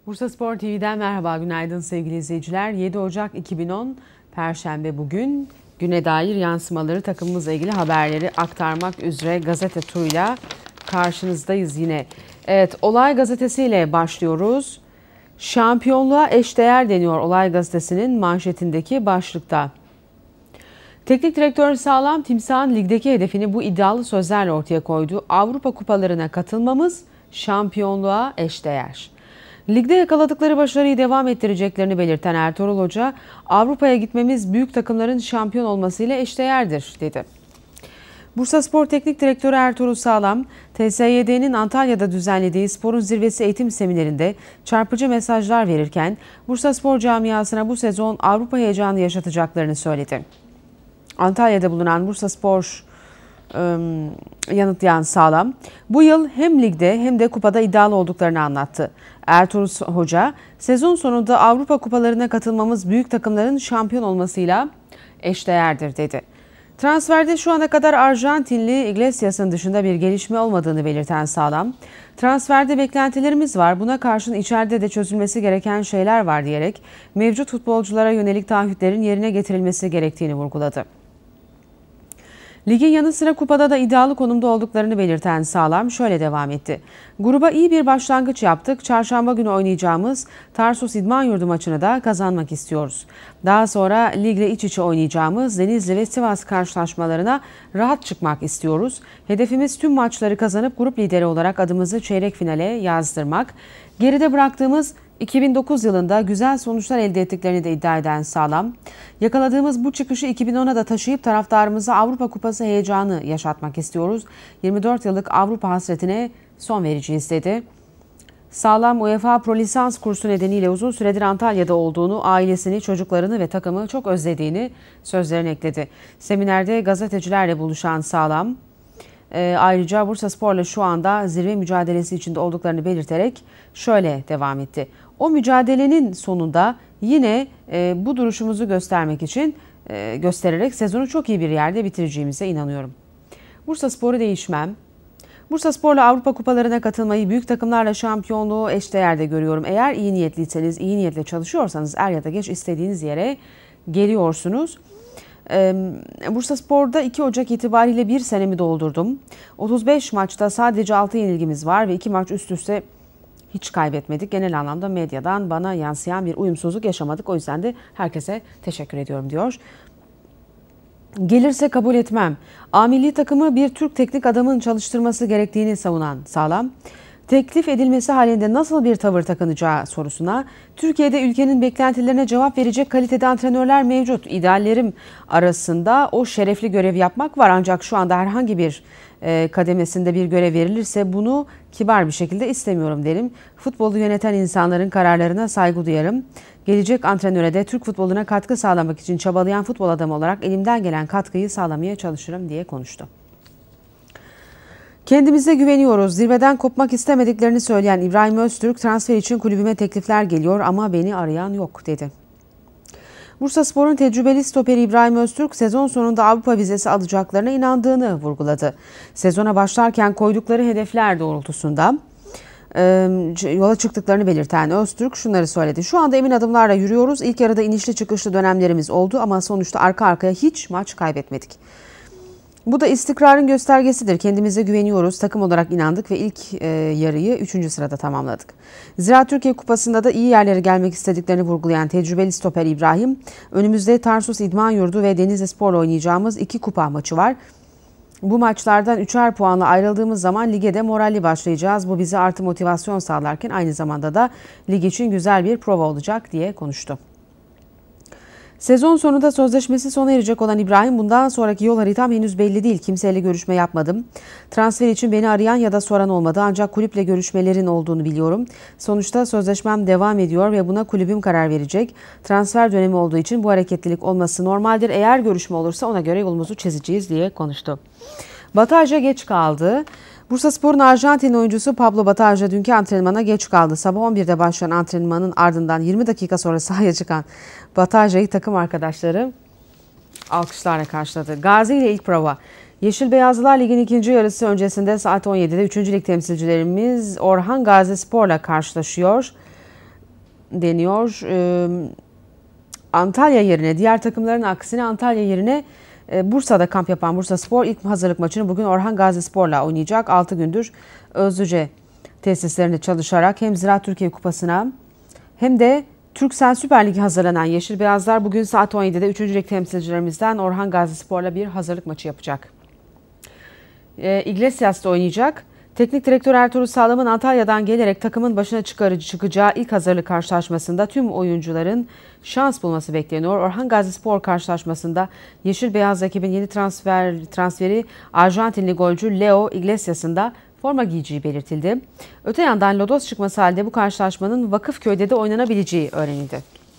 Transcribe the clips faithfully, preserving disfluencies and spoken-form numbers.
Bursaspor T V'den merhaba, günaydın sevgili izleyiciler. yedi Ocak iki bin on Perşembe bugün. Güne dair yansımaları, takımımızla ilgili haberleri aktarmak üzere gazete turuyla karşınızdayız yine. Evet, Olay gazetesiyle başlıyoruz. Şampiyonluğa eşdeğer deniyor Olay gazetesinin manşetindeki başlıkta. Teknik direktör Sağlam Timsah'ın ligdeki hedefini bu iddialı sözlerle ortaya koydu. Avrupa kupalarına katılmamız şampiyonluğa eşdeğer. Ligde yakaladıkları başarıyı devam ettireceklerini belirten Ertuğrul Hoca, Avrupa'ya gitmemiz büyük takımların şampiyon olmasıyla eşdeğerdir dedi. Bursaspor Teknik Direktörü Ertuğrul Sağlam, T S Y D'nin Antalya'da düzenlediği Sporun Zirvesi eğitim seminerinde çarpıcı mesajlar verirken Bursaspor camiasına bu sezon Avrupa heyecanı yaşatacaklarını söyledi. Antalya'da bulunan Bursaspor ıı, yanıtlayan Sağlam, bu yıl hem ligde hem de kupada iddialı olduklarını anlattı. Ertuğrul Hoca, sezon sonunda Avrupa kupalarına katılmamız büyük takımların şampiyon olmasıyla eşdeğerdir dedi. Transferde şu ana kadar Arjantinli Iglesias'ın dışında bir gelişme olmadığını belirten Sağlam, transferde beklentilerimiz var, buna karşın içeride de çözülmesi gereken şeyler var diyerek mevcut futbolculara yönelik taahhütlerin yerine getirilmesi gerektiğini vurguladı. Ligin yanı sıra kupada da iddialı konumda olduklarını belirten Sağlam şöyle devam etti. Gruba iyi bir başlangıç yaptık. Çarşamba günü oynayacağımız Tarsus İdman Yurdu maçını da kazanmak istiyoruz. Daha sonra ligle iç içe oynayacağımız Denizli ve Sivas karşılaşmalarına rahat çıkmak istiyoruz. Hedefimiz tüm maçları kazanıp grup lideri olarak adımızı çeyrek finale yazdırmak. Geride bıraktığımız iki bin dokuz yılında güzel sonuçlar elde ettiklerini de iddia eden Sağlam, yakaladığımız bu çıkışı iki bin ona da taşıyıp taraftarımıza Avrupa Kupası heyecanı yaşatmak istiyoruz. yirmi dört yıllık Avrupa hasretine son vereceğiz dedi. Sağlam, UEFA Pro Lisans kursu nedeniyle uzun süredir Antalya'da olduğunu, ailesini, çocuklarını ve takımı çok özlediğini sözlerine ekledi. Seminerde gazetecilerle buluşan Sağlam, e, ayrıca Bursaspor'la şu anda zirve mücadelesi içinde olduklarını belirterek şöyle devam etti. O mücadelenin sonunda yine e, bu duruşumuzu göstermek için e, göstererek sezonu çok iyi bir yerde bitireceğimize inanıyorum. Bursaspor'u değişmem. Bursaspor'la Avrupa kupalarına katılmayı, büyük takımlarla şampiyonluğu eşdeğerde görüyorum. Eğer iyi niyetliyseniz, iyi niyetle çalışıyorsanız er ya da geç istediğiniz yere geliyorsunuz. Ee, Bursaspor'da iki Ocak itibariyle bir senemi doldurdum. otuz beş maçta sadece altı yenilgimiz var ve iki maç üst üste hiç kaybetmedik. Genel anlamda medyadan bana yansıyan bir uyumsuzluk yaşamadık. O yüzden de herkese teşekkür ediyorum diyor. Gelirse kabul etmem. A milli takımı bir Türk teknik adamın çalıştırması gerektiğini savunan Sağlam, teklif edilmesi halinde nasıl bir tavır takınacağı sorusuna, Türkiye'de ülkenin beklentilerine cevap verecek kalitede antrenörler mevcut. İdeallerim arasında o şerefli görev yapmak var, ancak şu anda herhangi bir e, kademesinde bir görev verilirse bunu kibar bir şekilde istemiyorum derim. Futbolu yöneten insanların kararlarına saygı duyarım. Gelecek antrenöre de Türk futboluna katkı sağlamak için çabalayan futbol adamı olarak elimden gelen katkıyı sağlamaya çalışırım diye konuştu. Kendimize güveniyoruz. Zirveden kopmak istemediklerini söyleyen İbrahim Öztürk, transfer için kulübüme teklifler geliyor ama beni arayan yok dedi. Bursaspor'un tecrübeli stoperi İbrahim Öztürk sezon sonunda Avrupa vizesi alacaklarına inandığını vurguladı. Sezona başlarken koydukları hedefler doğrultusunda yola çıktıklarını belirten Öztürk şunları söyledi. Şu anda emin adımlarla yürüyoruz. İlk yarıda inişli çıkışlı dönemlerimiz oldu ama sonuçta arka arkaya hiç maç kaybetmedik. Bu da istikrarın göstergesidir. Kendimize güveniyoruz. Takım olarak inandık ve ilk e, yarıyı üçüncü sırada tamamladık. Zira Türkiye Kupası'nda da iyi yerlere gelmek istediklerini vurgulayan tecrübeli stoper İbrahim, önümüzde Tarsus İdman Yurdu ve Denizli Spor'la oynayacağımız iki kupa maçı var. Bu maçlardan üçer puanla ayrıldığımız zaman lige de moralli başlayacağız. Bu bize artı motivasyon sağlarken aynı zamanda da lig için güzel bir prova olacak diye konuştu. Sezon sonunda sözleşmesi sona erecek olan İbrahim, bundan sonraki yol haritam henüz belli değil. Kimseyle görüşme yapmadım. Transfer için beni arayan ya da soran olmadı, ancak kulüple görüşmelerin olduğunu biliyorum. Sonuçta sözleşmem devam ediyor ve buna kulübüm karar verecek. Transfer dönemi olduğu için bu hareketlilik olması normaldir. Eğer görüşme olursa ona göre yolumuzu çizeceğiz diye konuştu. Bataja geç kaldı. Bursaspor'un Arjantin oyuncusu Pablo Bataja dünkü antrenmana geç kaldı. Sabah on birde başlayan antrenmanın ardından yirmi dakika sonra sahaya çıkan Bataja'yı takım arkadaşları alkışlarla karşıladı. Gazi ile ilk prova. Yeşil Beyazlılar Ligi'nin ikinci yarısı öncesinde saat on yedide üçüncü lig temsilcilerimiz Orhan Gazi Spor'la karşılaşıyor. deniyor. Antalya yerine, diğer takımların aksine Antalya yerine Bursa'da kamp yapan Bursaspor ilk hazırlık maçını bugün Orhan Gazispor'la oynayacak. altı gündür Özlüce tesislerinde çalışarak hem Ziraat Türkiye Kupası'na hem de Türksel Süper Lig'e hazırlanan Yeşil Beyazlar bugün saat on yedide üçüncü lig temsilcilerimizden Orhan Gazispor'la bir hazırlık maçı yapacak. E, Iglesias'ta oynayacak. Teknik direktör Ertuğrul Sağlam'ın Antalya'dan gelerek takımın başına çıkarıcı çıkacağı ilk hazırlık karşılaşmasında tüm oyuncuların şans bulması bekleniyor. Orhan Gazispor karşılaşmasında Yeşil Beyaz ekibin yeni transfer transferi Arjantinli golcü Leo Iglesias'ın da forma giyeceği belirtildi. Öte yandan lodos çıkması halde bu karşılaşmanın Vakıfköy'de de oynanabileceği öğrenildi.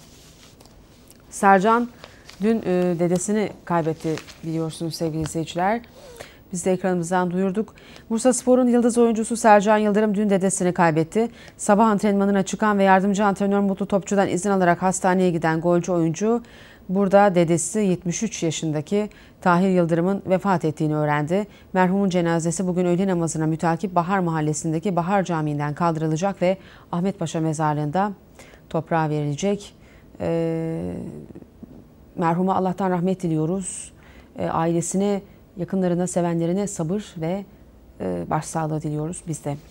Sercan dün e, dedesini kaybetti biliyorsunuz sevgili izleyiciler. Biz de ekranımızdan duyurduk. Bursaspor'un yıldız oyuncusu Sercan Yıldırım dün dedesini kaybetti. Sabah antrenmanına çıkan ve yardımcı antrenör Mutlu Topçu'dan izin alarak hastaneye giden golcü oyuncu burada dedesi yetmiş üç yaşındaki Tahir Yıldırım'ın vefat ettiğini öğrendi. Merhumun cenazesi bugün öğle namazına mütakip Bahar Mahallesi'ndeki Bahar Camii'nden kaldırılacak ve Ahmetpaşa Mezarlığı'nda toprağa verilecek. Ee, merhuma Allah'tan rahmet diliyoruz. Ee, ailesine, yakınlarına, sevenlerine sabır ve e, başsağlığı diliyoruz biz de.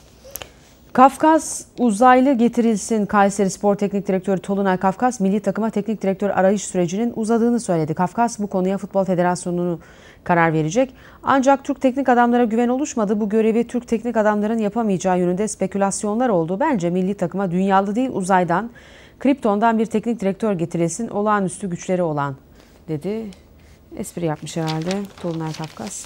Kafkas uzaylı getirilsin. Kayserispor Teknik Direktörü Tolunay Kafkas, milli takıma teknik direktör arayış sürecinin uzadığını söyledi. Kafkas bu konuya Futbol Federasyonu'nu karar verecek. Ancak Türk teknik adamlara güven oluşmadı. Bu görevi Türk teknik adamların yapamayacağı yönünde spekülasyonlar oldu. Bence milli takıma dünyalı değil uzaydan, Krypton'dan bir teknik direktör getirilsin. Olağanüstü güçleri olan dedi. Espri yapmış herhalde Tolunay Kafkas.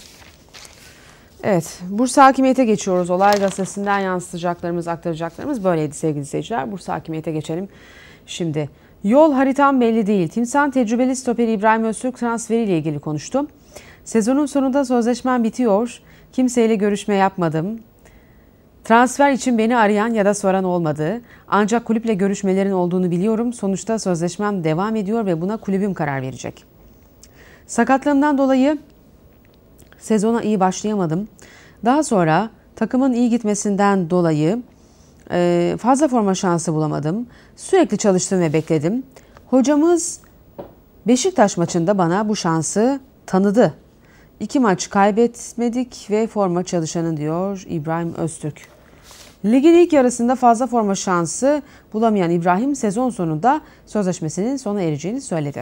Evet, Bursa Hakimiyet'e geçiyoruz. Olay Gazetesi'nden yansıtacaklarımız, aktaracaklarımız böyleydi sevgili izleyiciler. Bursa Hakimiyet'e geçelim. Şimdi yol haritam belli değil. Timsah'ın tecrübeli stoperi İbrahim Öztürk transferiyle ilgili konuştu. Sezonun sonunda sözleşmem bitiyor. Kimseyle görüşme yapmadım. Transfer için beni arayan ya da soran olmadı. Ancak kulüple görüşmelerin olduğunu biliyorum. Sonuçta sözleşmem devam ediyor ve buna kulübüm karar verecek. Sakatlığımdan dolayı sezona iyi başlayamadım. Daha sonra takımın iyi gitmesinden dolayı fazla forma şansı bulamadım. Sürekli çalıştım ve bekledim. Hocamız Beşiktaş maçında bana bu şansı tanıdı. İki maç kaybetmedik ve forma çalışanı diyor İbrahim Öztürk. Ligin ilk yarısında fazla forma şansı bulamayan İbrahim sezon sonunda sözleşmesinin sona ereceğini söyledi.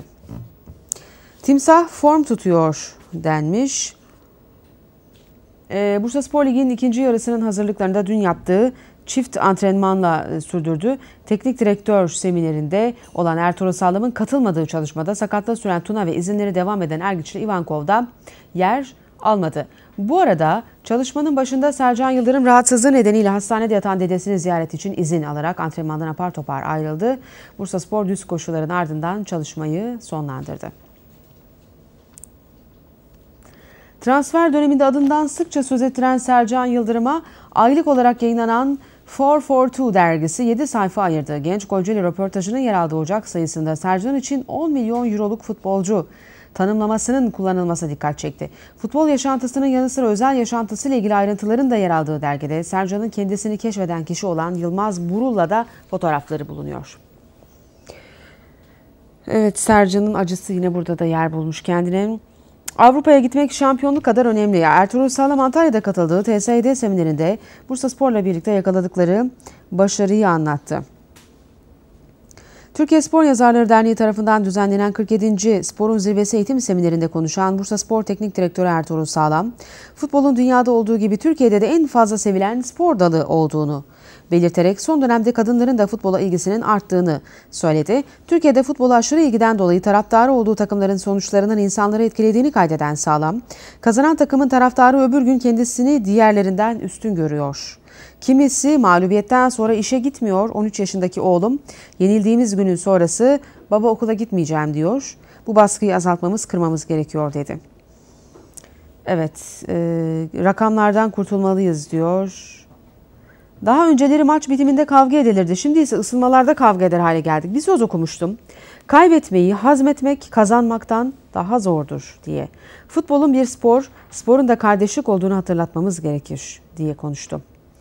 Timsah form tutuyor denmiş. Ee, Bursaspor Ligi'nin ikinci yarısının hazırlıklarında dün yaptığı çift antrenmanla sürdürdü. Teknik direktör seminerinde olan Ertuğrul Sağlam'ın katılmadığı çalışmada sakatlığı süren Tuna ve izinleri devam eden Ergiçli Ivankov'da yer almadı. Bu arada çalışmanın başında Sercan Yıldırım rahatsızlığı nedeniyle hastanede yatan dedesini ziyaret için izin alarak antrenmandan apar topar ayrıldı. Bursaspor düz koşuların ardından çalışmayı sonlandırdı. Transfer döneminde adından sıkça söz ettiren Sercan Yıldırım'a aylık olarak yayınlanan dört dört iki dergisi yedi sayfa ayırdı. Genç golcüyle röportajının yer aldığı Ocak sayısında Sercan için on milyon euroluk futbolcu tanımlamasının kullanılması dikkat çekti. Futbol yaşantısının yanı sıra özel yaşantısıyla ilgili ayrıntıların da yer aldığı dergide Sercan'ın kendisini keşfeden kişi olan Yılmaz Burul'la da fotoğrafları bulunuyor. Evet, Sercan'ın acısı yine burada da yer bulmuş kendine. Avrupa'ya gitmek şampiyonluk kadar önemli. Ertuğrul Sağlam Antalya'da katıldığı T S D seminerinde Bursaspor'la birlikte yakaladıkları başarıyı anlattı. Türkiye Spor Yazarları Derneği tarafından düzenlenen kırk yedinci Sporun Zirvesi eğitim seminerinde konuşan Bursaspor Teknik Direktörü Ertuğrul Sağlam, futbolun dünyada olduğu gibi Türkiye'de de en fazla sevilen spor dalı olduğunu belirterek son dönemde kadınların da futbola ilgisinin arttığını söyledi. Türkiye'de futbola aşırı ilgiden dolayı taraftarı olduğu takımların sonuçlarının insanları etkilediğini kaydeden Sağlam, kazanan takımın taraftarı öbür gün kendisini diğerlerinden üstün görüyor. Kimisi mağlubiyetten sonra işe gitmiyor. on üç yaşındaki oğlum yenildiğimiz günün sonrası baba okula gitmeyeceğim diyor. Bu baskıyı azaltmamız, kırmamız gerekiyor dedi. Evet, e, rakamlardan kurtulmalıyız diyor. Daha önceleri maç bitiminde kavga edilirdi. Şimdi ise ısınmalarda kavga eder hale geldik. Bir söz okumuştum. Kaybetmeyi hazmetmek kazanmaktan daha zordur diye. Futbolun bir spor, sporun da kardeşlik olduğunu hatırlatmamız gerekir diye konuştu.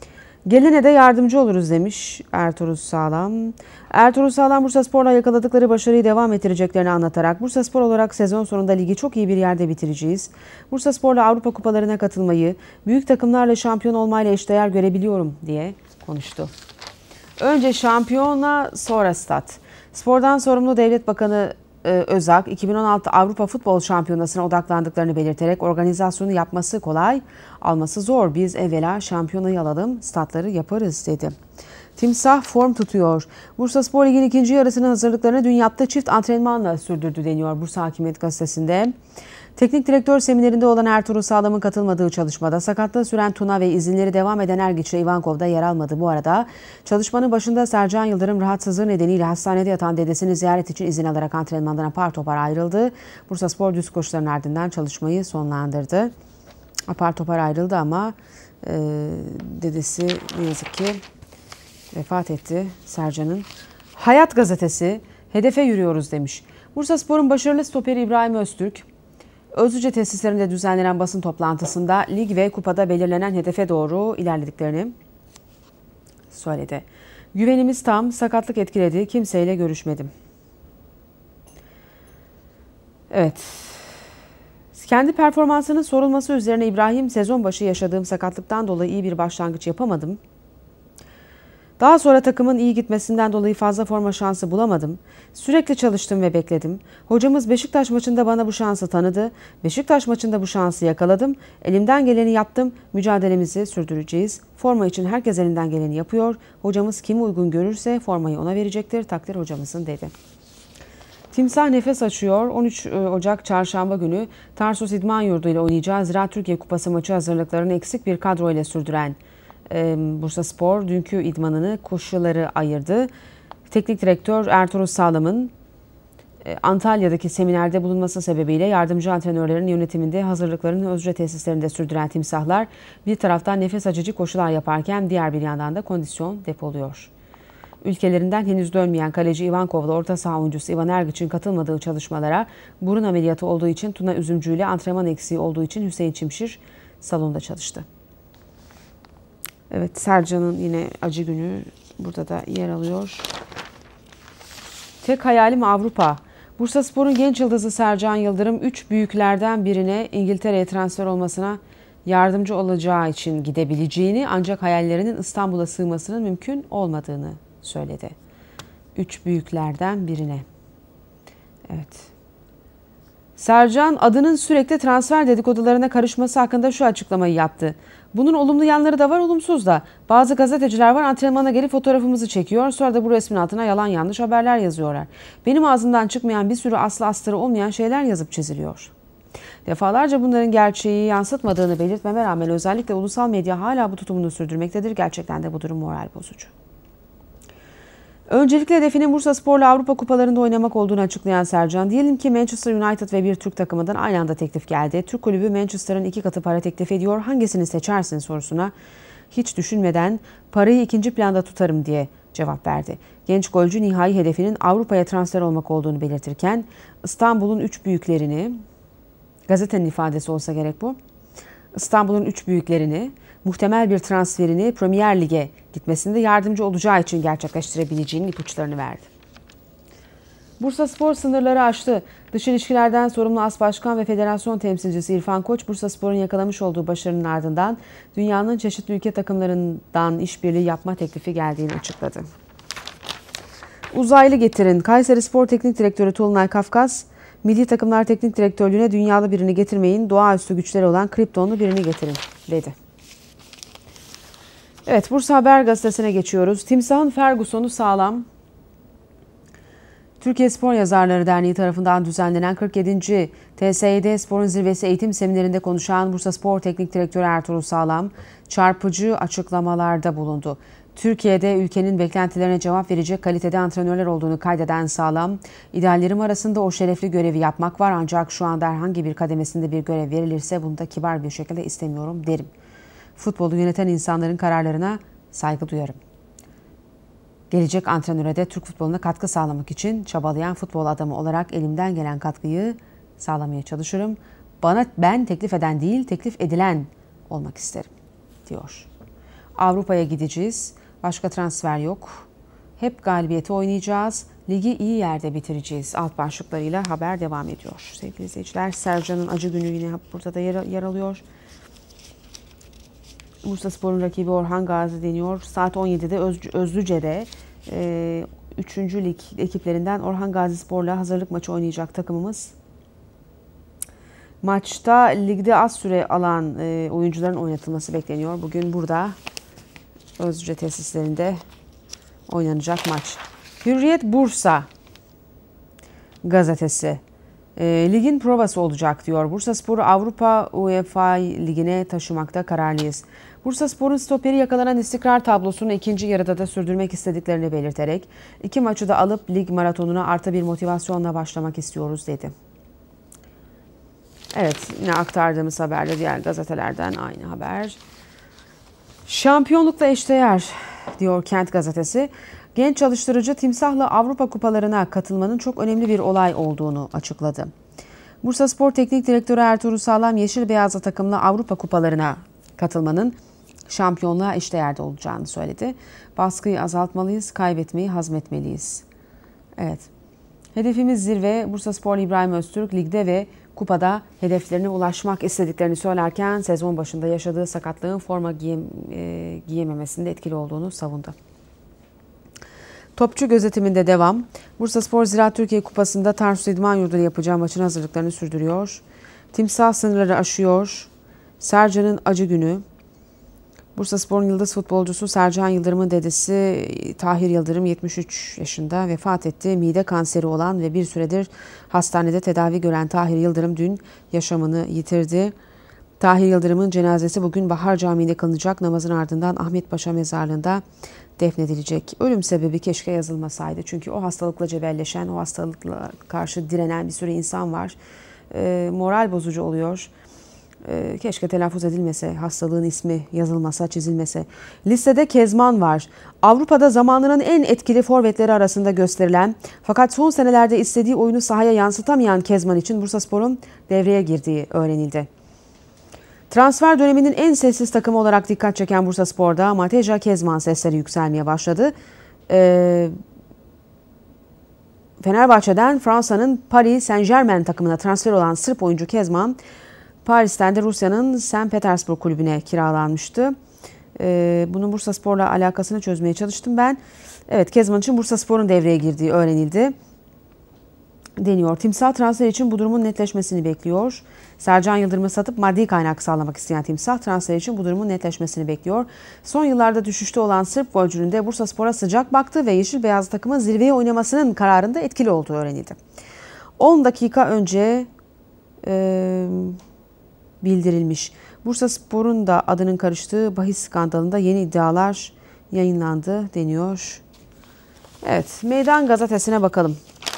Gelene de yardımcı oluruz demiş Ertuğrul Sağlam. Ertuğrul Sağlam Bursaspor'la yakaladıkları başarıyı devam ettireceklerini anlatarak Bursaspor olarak sezon sonunda ligi çok iyi bir yerde bitireceğiz. Bursaspor'la Avrupa kupalarına katılmayı, büyük takımlarla şampiyon olmayla eşdeğer görebiliyorum diye konuştu. Önce şampiyona, sonra stat. Spordan sorumlu Devlet Bakanı Özak, iki bin on altı Avrupa Futbol Şampiyonası'na odaklandıklarını belirterek organizasyonu yapması kolay, alması zor. Biz evvela şampiyonayı alalım, statları yaparız dedi. Timsah form tutuyor. Bursaspor Ligi'nin ikinci yarısının hazırlıklarını dün yaptığı çift antrenmanla sürdürdü deniyor Bursa Hakimiyet Gazetesi'nde. Teknik direktör seminerinde olan Ertuğrul Sağlam'ın katılmadığı çalışmada sakatlığı süren Tuna ve izinleri devam eden Ergiç ile Ivankov da yer almadı. Bu arada çalışmanın başında Sercan Yıldırım rahatsızlığı nedeniyle hastanede yatan dedesini ziyaret için izin alarak antrenmandan apar topar ayrıldı. Bursaspor düz koşuların ardından çalışmayı sonlandırdı. Apar topar ayrıldı ama e, dedesi ne yazık ki vefat etti Sercan'ın. Hayat Gazetesi hedefe yürüyoruz demiş. Bursaspor'un başarılı stoperi İbrahim Öztürk, Özlüce tesislerinde düzenlenen basın toplantısında lig ve kupada belirlenen hedefe doğru ilerlediklerini söyledi. Güvenimiz tam, sakatlık etkiledi, kimseyle görüşmedim. Evet. Kendi performansının sorulması üzerine İbrahim, sezon başı yaşadığım sakatlıktan dolayı iyi bir başlangıç yapamadım. Daha sonra takımın iyi gitmesinden dolayı fazla forma şansı bulamadım. Sürekli çalıştım ve bekledim. Hocamız Beşiktaş maçında bana bu şansı tanıdı. Beşiktaş maçında bu şansı yakaladım. Elimden geleni yaptım. Mücadelemizi sürdüreceğiz. Forma için herkes elinden geleni yapıyor. Hocamız kimi uygun görürse formayı ona verecektir. Takdir hocamızın dedi. Timsah nefes açıyor. on üç Ocak Çarşamba günü Tarsus İdman Yurdu ile oynayacağı Ziraat Türkiye Kupası maçı hazırlıklarını eksik bir kadro ile sürdüren Bursaspor dünkü idmanını koşuları ayırdı. Teknik direktör Ertuğrul Sağlam'ın Antalya'daki seminerde bulunması sebebiyle yardımcı antrenörlerin yönetiminde hazırlıklarını Özce tesislerinde sürdüren timsahlar bir taraftan nefes açıcı koşular yaparken diğer bir yandan da kondisyon depoluyor. Ülkelerinden henüz dönmeyen kaleci Ivankov'la orta saha oyuncusu Ivan Ergiç'in katılmadığı çalışmalara burun ameliyatı olduğu için Tuna Üzümcü ile antrenman eksiği olduğu için Hüseyin Çimşir salonda çalıştı. Evet, Sercan'ın yine acı günü burada da yer alıyor. Tek hayalim Avrupa. Bursaspor'un genç yıldızı Sercan Yıldırım üç büyüklerden birine İngiltere'ye transfer olmasına yardımcı olacağı için gidebileceğini ancak hayallerinin İstanbul'a sığmasının mümkün olmadığını söyledi. Üç büyüklerden birine. Evet. Sercan adının sürekli transfer dedikodularına karışması hakkında şu açıklamayı yaptı. Bunun olumlu yanları da var, olumsuz da. Bazı gazeteciler var, antrenmana gelip fotoğrafımızı çekiyor. Sonra da bu resmin altına yalan yanlış haberler yazıyorlar. Benim ağzımdan çıkmayan bir sürü aslı astarı olmayan şeyler yazıp çiziliyor. Defalarca bunların gerçeği yansıtmadığını belirtmeme rağmen özellikle ulusal medya hala bu tutumunu sürdürmektedir. Gerçekten de bu durum moral bozucu. Öncelikle hedefinin Bursaspor'la Avrupa kupalarında oynamak olduğunu açıklayan Sercan, diyelim ki Manchester United ve bir Türk takımından aynı anda teklif geldi. Türk kulübü Manchester'ın iki katı para teklif ediyor. Hangisini seçersin sorusuna hiç düşünmeden parayı ikinci planda tutarım diye cevap verdi. Genç golcü nihai hedefinin Avrupa'ya transfer olmak olduğunu belirtirken İstanbul'un üç büyüklerini, gazetenin ifadesi olsa gerek bu, İstanbul'un üç büyüklerini, muhtemel bir transferini Premier Lig'e gitmesinde yardımcı olacağı için gerçekleştirebileceğinin ipuçlarını verdi. Bursaspor sınırları aştı. Dış ilişkilerden sorumlu as başkan ve federasyon temsilcisi İrfan Koç, Bursaspor'un yakalamış olduğu başarının ardından dünyanın çeşitli ülke takımlarından işbirliği yapma teklifi geldiğini açıkladı. Uzaylı getirin. Kayserispor Teknik Direktörü Tolunay Kafkas, milli takımlar teknik direktörlüğüne dünyalı birini getirmeyin, doğaüstü güçleri olan kriptonlu birini getirin dedi. Evet, Bursa Haber Gazetesi'ne geçiyoruz. Timsah'ın Ferguson'u sağlam. Türkiye Spor Yazarları Derneği tarafından düzenlenen kırk yedinci T S Y D Spor'un zirvesi eğitim seminerinde konuşan Bursaspor Teknik Direktörü Ertuğrul Sağlam, çarpıcı açıklamalarda bulundu. Türkiye'de ülkenin beklentilerine cevap verecek kalitede antrenörler olduğunu kaydeden Sağlam, ideallerim arasında o şerefli görevi yapmak var ancak şu anda herhangi bir kademesinde bir görev verilirse bunu da kibar bir şekilde istemiyorum derim. Futbolu yöneten insanların kararlarına saygı duyarım. Gelecek antrenöre de Türk futboluna katkı sağlamak için çabalayan futbol adamı olarak elimden gelen katkıyı sağlamaya çalışırım. Bana ben teklif eden değil, teklif edilen olmak isterim, diyor. Avrupa'ya gideceğiz. Başka transfer yok. Hep galibiyete oynayacağız. Ligi iyi yerde bitireceğiz. Alt başlıklarıyla haber devam ediyor. Sevgili izleyiciler, Sercan'ın acı günü yine burada da yer, yer alıyor. Bursaspor'un rakibi Orhan Gazi deniyor. Saat on yedide Öz, Özlüce'de e, üçüncü lig ekiplerinden Orhan Gazispor'la hazırlık maçı oynayacak takımımız. Maçta ligde az süre alan e, oyuncuların oynatılması bekleniyor. Bugün burada Özlüce tesislerinde oynanacak maç. Hürriyet Bursa gazetesi. E, ligin provası olacak diyor. Bursaspor'u Avrupa UEFA Ligi'ne taşımakta kararlıyız. Bursaspor'un stoperi yakalanan istikrar tablosunu ikinci yarıda da sürdürmek istediklerini belirterek iki maçı da alıp lig maratonuna artı bir motivasyonla başlamak istiyoruz dedi. Evet, yine aktardığımız haberde diğer gazetelerden aynı haber. Şampiyonlukla eşdeğer diyor Kent gazetesi. Genç çalıştırıcı Timsah'la Avrupa kupalarına katılmanın çok önemli bir olay olduğunu açıkladı. Bursaspor Teknik Direktörü Ertuğrul Sağlam, yeşil beyazlı takımla Avrupa kupalarına katılmanın şampiyonluğa eşdeğerde olacağını söyledi. Baskıyı azaltmalıyız, kaybetmeyi hazmetmeliyiz. Evet. Hedefimiz zirve. Bursaspor İbrahim Öztürk ligde ve kupada hedeflerine ulaşmak istediklerini söylerken sezon başında yaşadığı sakatlığın forma giyem, e, giyememesinde etkili olduğunu savundu. Topçu gözetiminde devam. Bursaspor Ziraat Türkiye Kupası'nda Tarsus İdman Yurdu'yla yapacağı maçın hazırlıklarını sürdürüyor. Timsah sınırları aşıyor. Sercan'ın acı günü. Bursaspor'un yıldız futbolcusu Sercan Yıldırım'ın dedesi Tahir Yıldırım yetmiş üç yaşında vefat etti. Mide kanseri olan ve bir süredir hastanede tedavi gören Tahir Yıldırım dün yaşamını yitirdi. Tahir Yıldırım'ın cenazesi bugün Bahar Camii'nde kılınacak. Namazın ardından Ahmet Paşa mezarlığında defnedilecek. Ölüm sebebi keşke yazılmasaydı. Çünkü o hastalıkla cebelleşen, o hastalıkla karşı direnen bir sürü insan var. E, moral bozucu oluyor. E, keşke telaffuz edilmese, hastalığın ismi yazılmasa, çizilmese. Listede Kezman var. Avrupa'da zamanının en etkili forvetleri arasında gösterilen fakat son senelerde istediği oyunu sahaya yansıtamayan Kezman için Bursaspor'un devreye girdiği öğrenildi. Transfer döneminin en sessiz takımı olarak dikkat çeken Bursaspor'da Mateja Kezman sesleri yükselmeye başladı. Ee, Fenerbahçe'den Fransa'nın Paris Saint-Germain takımına transfer olan Sırp oyuncu Kezman, Paris'ten de Rusya'nın Saint Petersburg kulübüne kiralanmıştı. Ee, bunun Bursaspor'la alakasını çözmeye çalıştım ben. Evet, Kezman için Bursaspor'un devreye girdiği öğrenildi deniyor. Timsah transfer için bu durumun netleşmesini bekliyor. Sercan Yıldırım'ı satıp maddi kaynak sağlamak isteyen Timsah transfer için bu durumun netleşmesini bekliyor. Son yıllarda düşüşte olan Sırp golcünün de Bursaspor'a sıcak baktı ve yeşil beyaz takımın zirveye oynamasının kararında etkili olduğu öğrenildi. on dakika önce e, bildirilmiş. Bursaspor'un da adının karıştığı bahis skandalında yeni iddialar yayınlandı deniyor. Evet, Meydan Gazetesi'ne bakalım.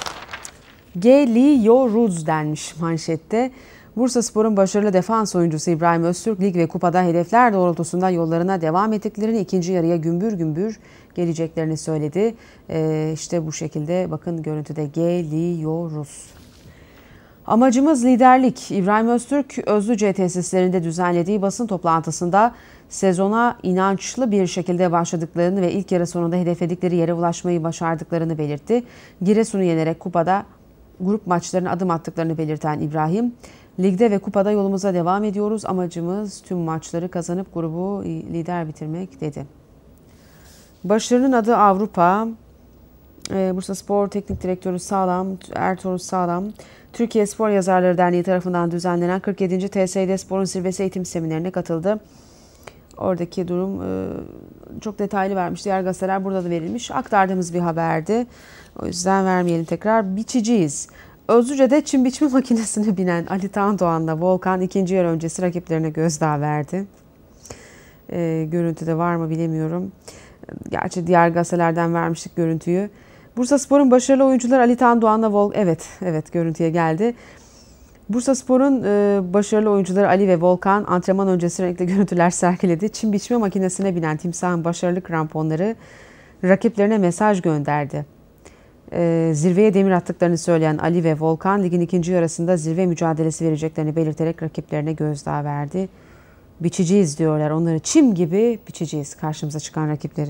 Geliyoruz denmiş manşette. Bursaspor'un başarılı defans oyuncusu İbrahim Öztürk lig ve kupada hedefler doğrultusunda yollarına devam ettiklerini, ikinci yarıya gümbür gümbür geleceklerini söyledi. Ee, işte bu şekilde bakın görüntüde geliyoruz. Amacımız liderlik. İbrahim Öztürk Özlüce tesislerinde düzenlediği basın toplantısında sezona inançlı bir şekilde başladıklarını ve ilk yarı sonunda hedefledikleri yere ulaşmayı başardıklarını belirtti. Giresun'u yenerek kupada grup maçlarına adım attıklarını belirten İbrahim, ligde ve kupada yolumuza devam ediyoruz. Amacımız tüm maçları kazanıp grubu lider bitirmek dedi. Başarının adı Avrupa. Bursaspor Teknik Direktörü Sağlam, Ertuğrul Sağlam, Türkiye Spor Yazarları Derneği tarafından düzenlenen kırk yedinci T S D Spor'un zirvesi eğitim seminerine katıldı. Oradaki durum çok detaylı vermiş. Diğer gazeteler burada da verilmiş. Aktardığımız bir haberdi. O yüzden vermeyelim tekrar. Biçiciyiz. Özlüce'de çim biçme makinesine binen Ali Tandoğan'la Volkan ikinci yarı öncesi rakiplerine gözdağı verdi. E, görüntüde var mı bilemiyorum. Gerçi diğer gazetelerden vermiştik görüntüyü. Bursaspor'un başarılı oyuncuları Ali Tandoğan'la Volkan... Evet, evet görüntüye geldi. Bursaspor'un e, başarılı oyuncuları Ali ve Volkan antrenman öncesi renkli görüntüler sergiledi. Çim biçme makinesine binen Timsah'ın başarılı kramponları rakiplerine mesaj gönderdi. E, zirveye demir attıklarını söyleyen Ali ve Volkan ligin ikinci yarısında zirve mücadelesi vereceklerini belirterek rakiplerine gözdağı verdi biçeceğiz diyorlar. Onları çim gibi biçeceğiz, karşımıza çıkan rakipleri.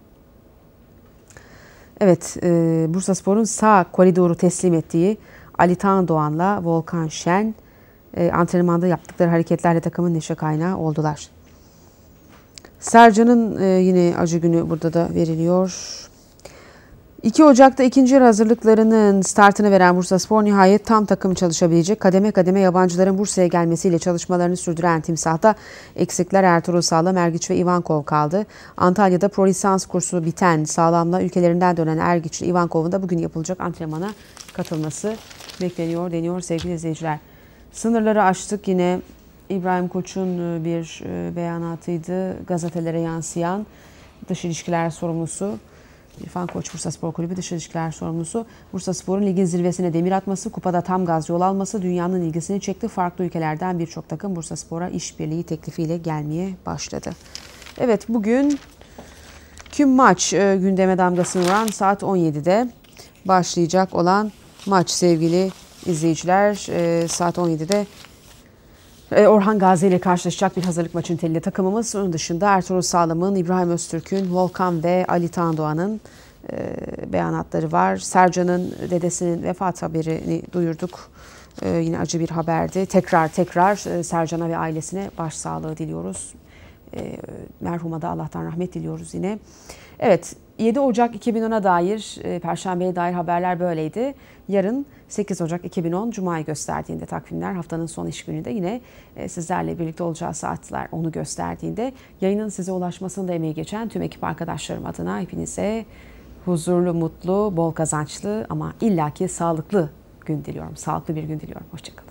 Evet, e, Bursaspor'un sağ koridoru teslim ettiği Ali Tandoğan'la Volkan Şen e, antrenmanda yaptıkları hareketlerle takımın neşe kaynağı oldular. Sercan'ın e, yine acı günü burada da veriliyor. iki Ocak'ta ikinci yarı hazırlıklarının startını veren Bursaspor nihayet tam takım çalışabilecek. Kademe kademe yabancıların Bursa'ya gelmesiyle çalışmalarını sürdüren Timsah'ta eksikler Ertuğrul Sağlam, Ergiç ve Ivankov kaldı. Antalya'da pro lisans kursu biten Sağlam'la ülkelerinden dönen Ergiç ile Ivankov'un da bugün yapılacak antrenmana katılması bekleniyor deniyor sevgili izleyiciler. Sınırları aştık, yine İbrahim Koç'un bir beyanatıydı. Gazetelere yansıyan dış ilişkiler sorumlusu İrfan Koç, Bursaspor Kulübü Dış İlişkiler Sorumlusu. Bursaspor'un ligin zirvesine demir atması, kupada tam gaz yol alması dünyanın ilgisini çekti. Farklı ülkelerden birçok takım Bursaspor'a işbirliği teklifiyle gelmeye başladı. Evet, bugün tüm maç e, gündeme damgasını vuran saat on yedide başlayacak olan maç sevgili izleyiciler. E, saat on yedide Orhan Gazi ile karşılaşacak bir hazırlık maçı niteliğinde takımımız. Onun dışında Ertuğrul Sağlam'ın, İbrahim Öztürk'ün, Volkan ve Ali Tandoğan'ın e, beyanatları var. Sercan'ın dedesinin vefat haberini duyurduk. E, yine acı bir haberdi. Tekrar tekrar e, Sercan'a ve ailesine başsağlığı diliyoruz. E, merhuma da Allah'tan rahmet diliyoruz yine. Evet, yedi Ocak iki bin ona dair, e, Perşembe'ye dair haberler böyleydi. Yarın sekiz Ocak iki bin on Cuma'yı gösterdiğinde takvimler, haftanın son iş gününde yine e, sizlerle birlikte olacağı saatler onu gösterdiğinde yayının size ulaşmasında emeği geçen tüm ekip arkadaşlarım adına hepinize huzurlu, mutlu, bol kazançlı ama illaki sağlıklı gün diliyorum. Sağlıklı bir gün diliyorum. Hoşçakalın.